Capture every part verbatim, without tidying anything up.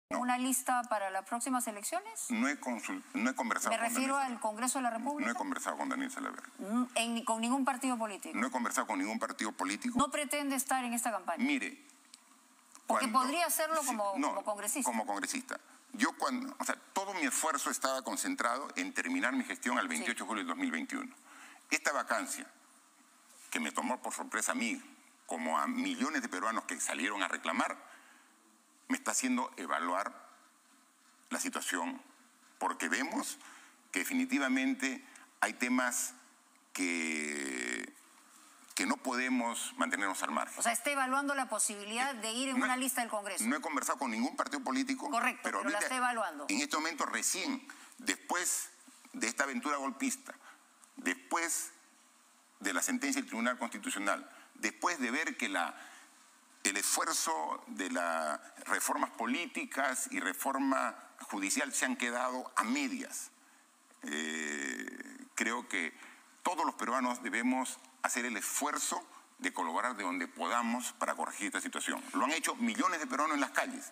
No. ¿Una lista para las próximas elecciones? No he, consul, no he conversado Me con refiero Daniel al Congreso de la República. No he conversado con Daniel Salaverry. En, ¿Con ningún partido político? No he conversado con ningún partido político. ¿No pretende estar en esta campaña? Mire... Porque cuando, podría hacerlo como, sí, no, como congresista. como congresista. Yo cuando... O sea, todo mi esfuerzo estaba concentrado en terminar mi gestión al veintiocho de julio de dos mil veintiuno. Esta vacancia, que me tomó por sorpresa a mí, como a millones de peruanos que salieron a reclamar, me está haciendo evaluar la situación, porque vemos que definitivamente hay temas que, que no podemos mantenernos al margen. O sea, está evaluando la posibilidad de ir en no, una lista del Congreso. No he conversado con ningún partido político. Correcto, pero, pero la está evaluando. En este momento recién, después de esta aventura golpista, después de la sentencia del Tribunal Constitucional, después de ver que la... el esfuerzo de las reformas políticas y reforma judicial se han quedado a medias. Eh, creo que todos los peruanos debemos hacer el esfuerzo de colaborar de donde podamos para corregir esta situación. Lo han hecho millones de peruanos en las calles.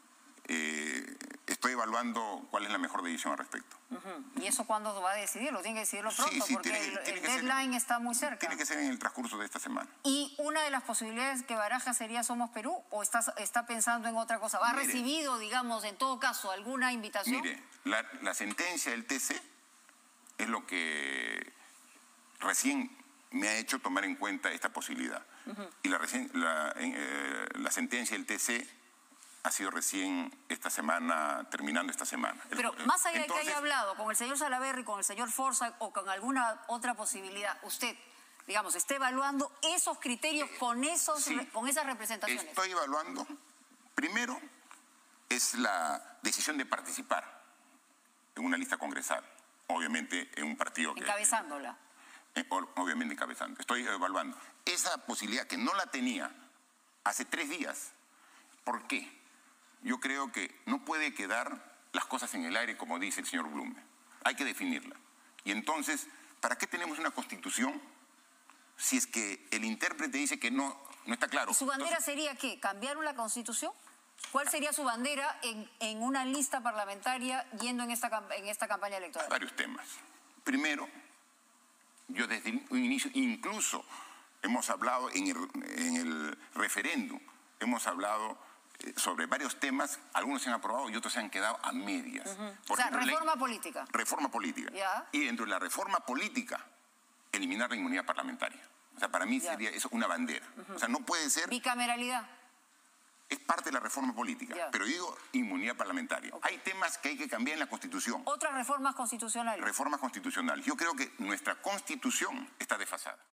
Eh, estoy evaluando cuál es la mejor decisión al respecto. Uh-huh. ¿Y eso cuándo va a decidirlo? Tiene que decidirlo pronto, sí, sí, porque tiene, el, tiene el que deadline ser, está muy cerca. Tiene que ser en el transcurso de esta semana. ¿Y una de las posibilidades que baraja sería Somos Perú o está, está pensando en otra cosa? ¿Ha mire, recibido, digamos, en todo caso, alguna invitación? Mire, la, la sentencia del T C es lo que recién me ha hecho tomar en cuenta esta posibilidad. Uh-huh. Y la, la, eh, la sentencia del T C ha sido recién esta semana, terminando esta semana. Pero el, más allá entonces, de que haya hablado con el señor Salaverry, con el señor Forza o con alguna otra posibilidad, usted, digamos, está evaluando esos criterios con, esos, sí, con esas representaciones. Estoy evaluando, primero, es la decisión de participar en una lista congresal, obviamente en un partido que... Encabezándola. Eh, obviamente encabezando. Estoy evaluando esa posibilidad que no la tenía hace tres días. ¿Por qué? Yo creo que no puede quedar las cosas en el aire, como dice el señor Blume. Hay que definirla. Y entonces, ¿para qué tenemos una constitución si es que el intérprete dice que no, no está claro? ¿Y su bandera entonces, sería qué? ¿Cambiar la constitución? ¿Cuál sería su bandera en, en una lista parlamentaria yendo en esta, en esta campaña electoral? Varios temas. Primero, yo desde un inicio, incluso hemos hablado en el, en el referéndum, hemos hablado sobre varios temas, algunos se han aprobado y otros se han quedado a medias. Uh-huh. Por o sea, ejemplo, reforma ley, política. Reforma política. ¿Ya? Y dentro de la reforma política, eliminar la inmunidad parlamentaria. O sea, para mí ¿Ya? sería eso una bandera. Uh-huh. O sea, no puede ser... Bicameralidad. Es parte de la reforma política, ¿Ya? pero digo inmunidad parlamentaria. Okay. Hay temas que hay que cambiar en la Constitución. Otras reformas constitucionales. Reformas constitucionales. Yo creo que nuestra Constitución está desfasada.